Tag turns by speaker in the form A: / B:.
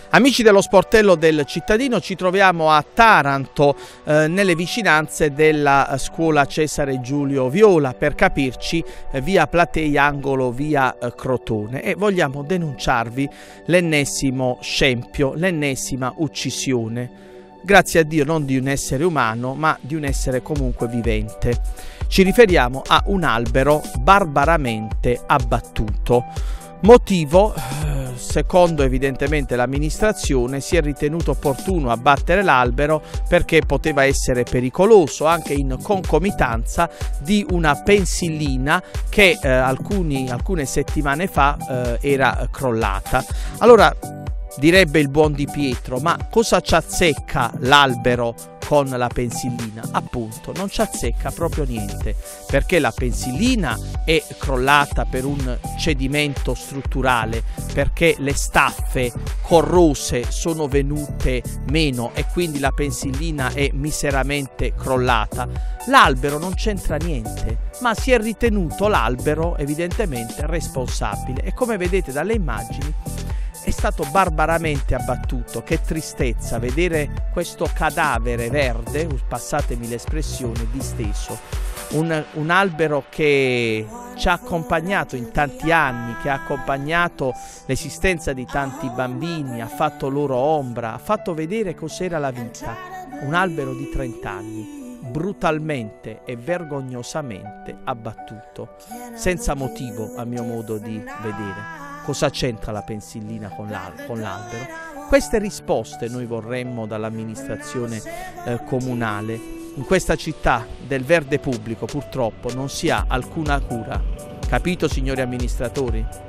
A: Amici dello Sportello del Cittadino, ci troviamo a Taranto, nelle vicinanze della scuola Cesare Giulio Viola, per capirci via Platei angolo via Crotone, e vogliamo denunciarvi l'ennesimo scempio, l'ennesima uccisione, grazie a Dio non di un essere umano ma di un essere comunque vivente. Ci riferiamo a un albero barbaramente abbattuto. Motivo: secondo evidentemente l'amministrazione, si è ritenuto opportuno abbattere l'albero perché poteva essere pericoloso, anche in concomitanza di una pensillina che alcune settimane fa era crollata. Allora, direbbe il buon Di Pietro, ma cosa ci azzecca l'albero con la pensillina? Appunto, non ci azzecca proprio niente, perché la pensillina è crollata per un cedimento strutturale, perché le staffe corrose sono venute meno e quindi la pensillina è miseramente crollata. L'albero non c'entra niente, ma si è ritenuto l'albero evidentemente responsabile, e come vedete dalle immagini è stato barbaramente abbattuto. Che tristezza vedere questo cadavere verde, passatemi l'espressione, disteso. Un albero che ci ha accompagnato in tanti anni, che ha accompagnato l'esistenza di tanti bambini, ha fatto loro ombra, ha fatto vedere cos'era la vita. Un albero di 30 anni, brutalmente e vergognosamente abbattuto, senza motivo a mio modo di vedere. Cosa c'entra la pensillina con l'albero? Queste risposte noi vorremmo dall'amministrazione comunale. In questa città del verde pubblico purtroppo non si ha alcuna cura. Capito, signori amministratori?